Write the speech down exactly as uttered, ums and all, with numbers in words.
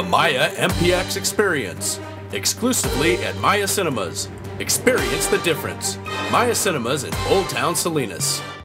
Maya M P X experience, exclusively at Maya Cinemas. Experience the difference. Maya Cinemas in Old Town Salinas.